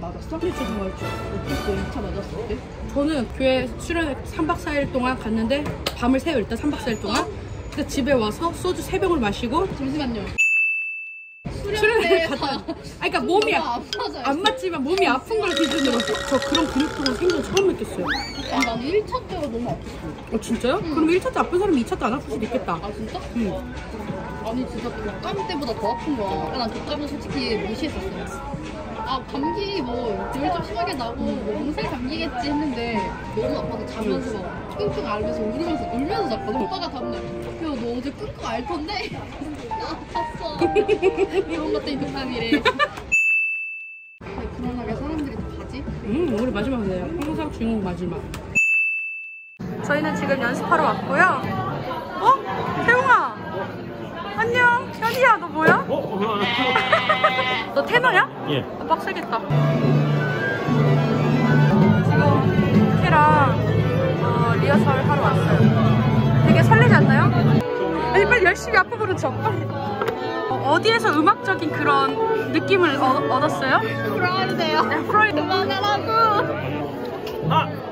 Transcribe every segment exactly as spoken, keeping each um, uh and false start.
맞았어? 근데 저도 맞았죠. 어땠어? 이 차 맞았을 때? 저는 교회 수련회 삼 박 사 일 동안 갔는데 밤을 새요. 일단 삼 박 사 일 동안. 그래서 집에 와서 소주 세 병을 마시고 잠시만요. 수련회를 갔다. 아, 그러니까 몸이 아파져요. 안 맞지만 몸이 아픈 걸 기준으로 저 그런 근육통은 생전 처음 느꼈어요. 아니, 나는 일 차 때가 너무 아팠어. 어 진짜요? 응. 그럼 일 차 때 아픈 사람이 이 차 때 안 아플 수도 있겠다. 아 진짜? 응. 아니 진짜 독감 때보다 더 아픈 거야. 난 독감은 솔직히 무시했었어. 아 감기 뭐 열이 좀 심하게 나고 뭐 몸살 감기겠지 했는데 너무 아파서 자면서 막 끙끙 앓으면서 울으면서 울면서 잤거든. 오빠가 다음날 야 너 어제 끙끙 앓던데? 나 아팠어. 이런 것들이 독감이래. 불안하게 사람들이 다 가지? 음 우리 마지막이네요. 항상 주인공 마지막. 저희는 지금 연습하러 왔고요. 어? 태웅아 안녕. 현이야 너 뭐야? 어? 너 테너야? 예. 어, 빡세겠다. 지금 태랑 어, 리허설 하러 왔어요. 되게 설레지 않나요? 아니 빨리 열심히 앞에 부른 척. 어, 어디에서 음악적인 그런 느낌을 어, 얻었어요? 프라이드예요. 네, 프로이드. 그만하라고. 아!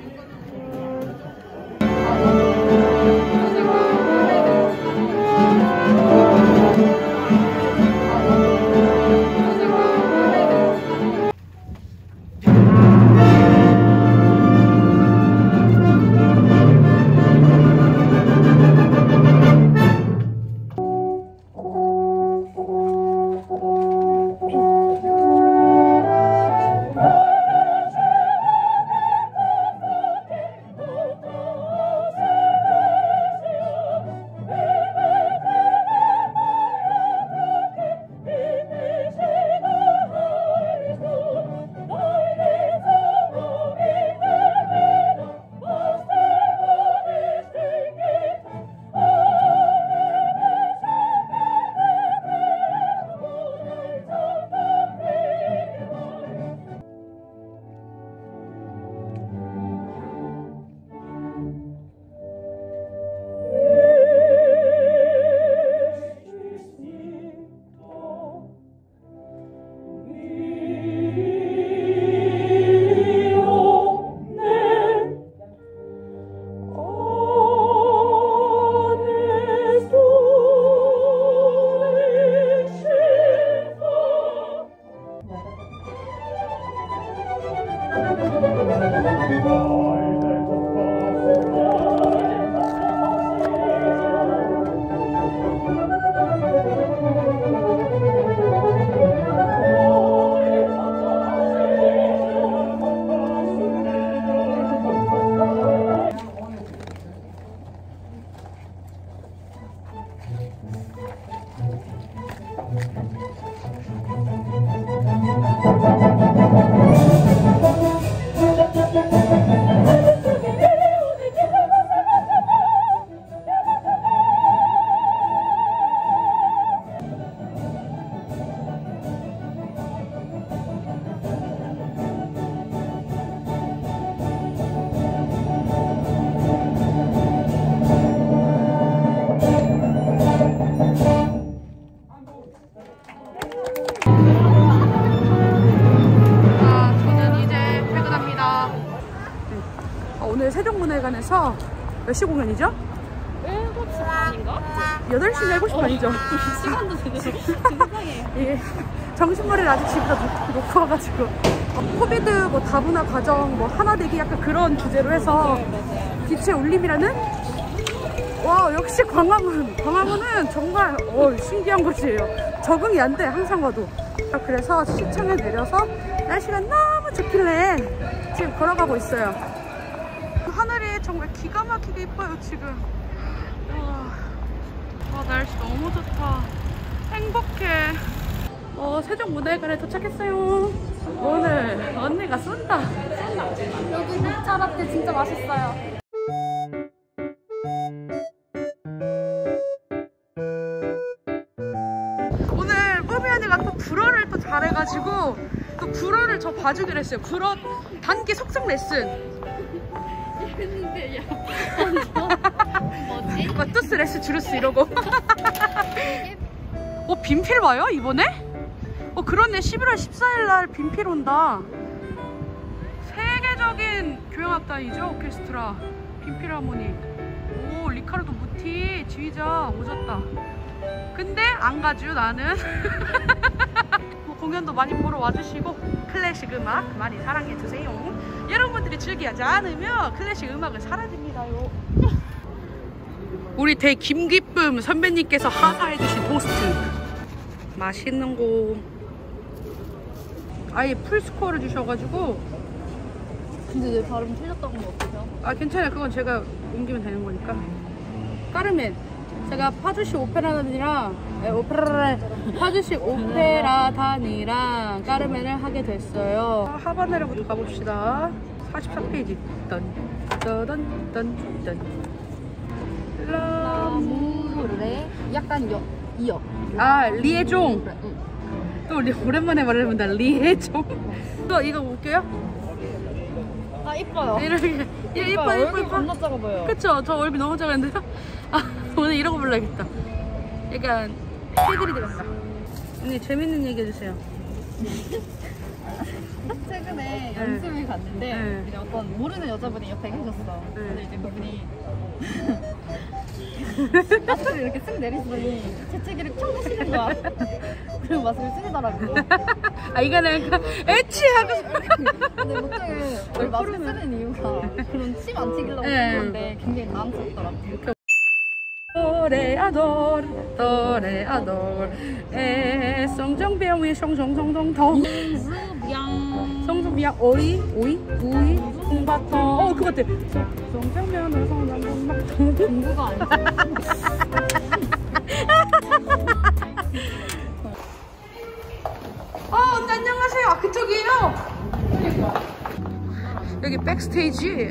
세종문화회관에서 몇 시 공연이죠? 일곱 시 반인가? 여덟 시나 일곱 시 반이죠? 시간도 되게 세상에. 예, 점심머리를 아직 집에다 놓, 놓고 와가지고 어, 코비드 뭐 다문화 가정 뭐 하나 되기 약간 그런 주제로 해서 빛의 울림이라는 와 역시 광화문 광화문은 정말 어, 신기한 곳이에요. 적응이 안 돼 항상 와도. 그래서 시청에 내려서 날씨가 너무 좋길래 지금 걸어가고 있어요. 하늘이 정말 기가 막히게 이뻐요 지금. 와, 와 날씨 너무 좋다. 행복해. 어, 세종문화회관에 도착했어요. 오늘 언니가 쏜다. 여기 녹차 라떼 진짜 맛있어요. 오늘 뽀미 언니가 또 불어를 또 잘해가지고 또 불어를 저 봐주기로 했어요. 불어 단기 속성 레슨. 했는데 야 뭐지? 마투스 레스 주루스 이러고. 어 빈필 와요 이번에? 어 그러네. 십일월 십사일 날 빈필 온다. 세계적인 교향악단이죠. 오케스트라 빈필하모닉. 오 리카르도 무티 지휘자 오셨다. 근데 안 가죠 나는. 뭐 공연도 많이 보러 와주시고 클래식 음악 많이 사랑해주세요. 여러분들이 즐기하지 않으면 클래식 음악은 사라집니다요. 우리 대 김기쁨 선배님께서 하사해주신 토스트 맛있는 거 아예 풀스코어를 주셔가지고. 근데 내 발음 틀렸다고 하면 어떡해요? 아 괜찮아요. 그건 제가 옮기면 되는 거니까. 까르멘 제가 파주시 오페라단이랑 에, 오페라 파주시 오페라단이랑 까르멘을 하게 됐어요. 하바네르부터 가봅시다. 사십사 페이지 딴딴딴딴딴 라무르레 약간 여, 이어. 아 리에종. 그래, 응. 또 리, 오랜만에 말해본다. 리에종. 또 이거 볼게요. 아 이뻐요. 이렇게 예, 이뻐 이뻐 얼굴 이뻐. 겁나 작아 보여요. 그쵸? 저 얼굴 너무 작았는데요? 아 오늘 이런 거 불러야겠다. 약간 해드리 들었다. 언니 재밌는 얘기 해주세요. 최근에 연습을 갔는데 네. 이제 어떤 모르는 여자분이 옆에 계셨어. 네. 근데 이제 그분이 마스크를 이렇게 쓱 내리시더니 재채기를 쭉 하시는 거야. 그리고 마스크를 쓰시더라고. 아 이거는 약간 에치하고. 근데 보통 우리 마스크 쓰는 이유가 그런 침 안 튀기려고 네. 쓰는 건데 굉장히 당황스럽더라고. toreador, toreador, eh, 송정병이 송송송송통, 송송비양 오이, 오이, 우이, 홍바통. 어 그거 같아. 송정면을 송정봉막통. 공부가 아니지. 어 언니 안녕하세요. 아 그쪽이에요. 여기 백스테이지.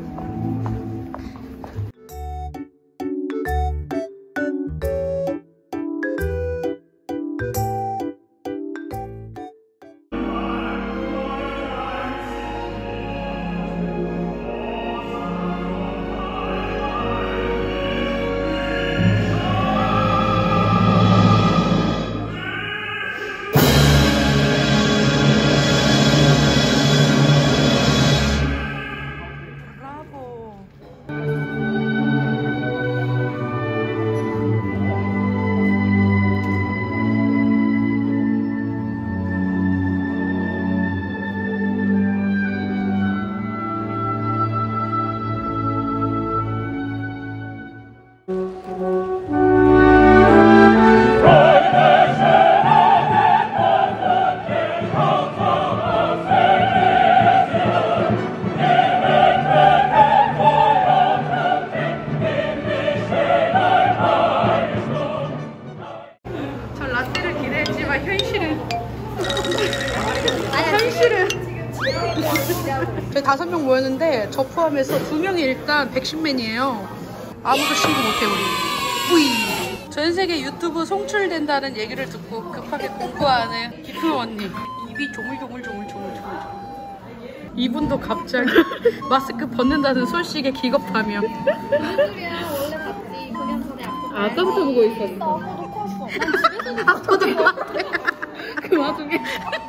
저희 다섯 명 모였는데 저 포함해서 두 명이 일단 백신맨이에요. 아무도 신고 못해 우리. 뿌이. 전 세계 유튜브 송출된다는 얘기를 듣고 급하게 공부하는 기쁨 언니. 입이 조물조물조물조물조물. 이분도 갑자기 마스크 벗는다는 소식에 기겁하며. 무슨 소리야? 원래 봤지. 공연 전에 아프고. 아까부터 보고 있었어. 너무 컸어. 난 집에서도 아빠도 봤대. 그 와중에.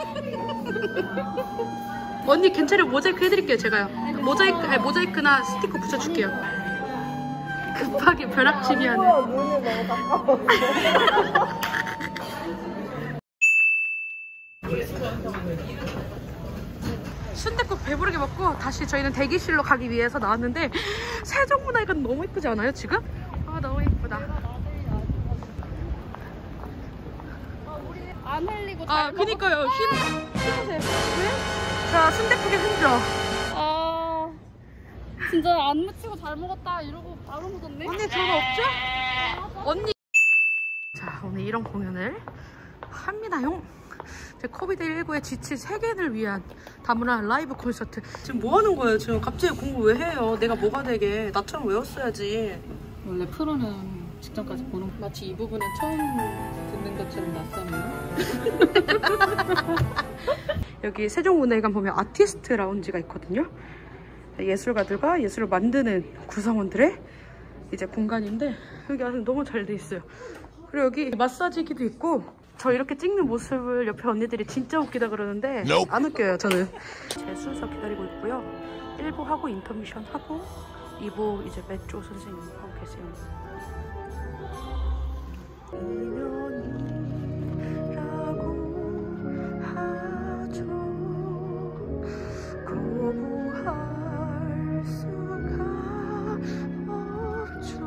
언니 괜찮아요. 모자이크 해드릴게요. 제가요. 모자이크, 아니, 모자이크나 스티커 붙여줄게요. 급하게 벼락치기 하네. 눈이 너무 가까워. 순댓국 배부르게 먹고 다시 저희는 대기실로 가기 위해서 나왔는데 세종문화회관 너무 예쁘지 않아요 지금? 아 너무 예쁘다. 안 흘리고 잘 아 그니까요. 흰 흰색. 왜? 자 순댓국의 흔적. 아 진짜 안 묻히고 잘 먹었다 이러고 바로 묻었네. 언니 저거 없죠? 언니. 자 오늘 이런 공연을 합니다용. 제 코비드 십구에 지친 세계인을 위한 다문화 라이브 콘서트. 지금 뭐 하는 거예요? 지금 갑자기 공부 왜 해요? 내가 뭐가 되게 나처럼 외웠어야지. 원래 프로는 직전까지 보는. 마치 이 부분은 처음 듣는 것처럼 낯서네요. 여기 세종문화회관 보면 아티스트 라운지가 있거든요. 예술가들과 예술을 만드는 구성원들의 이제 공간인데 여기 아주 너무 잘 돼 있어요. 그리고 여기 마사지기도 있고 저 이렇게 찍는 모습을 옆에 언니들이 진짜 웃기다 그러는데 안 웃겨요 저는. 제 순서 기다리고 있고요. 일 부 하고 인터미션 하고 이 부 이제 매조 선생님 하고 계세요. 인연이라고 하죠. 거부할 수가 없죠.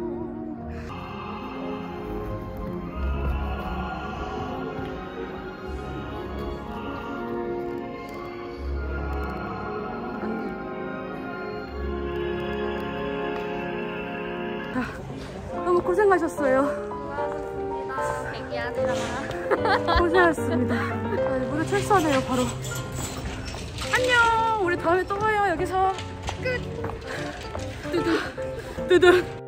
아, 너무 고생하셨어요. 고맙습니다. 대기하느라. 고생하셨습니다. 아, 무대 철수하네요 바로. 안녕. 우리 다음에 또 봐요. 여기서 끝. 두두 두두.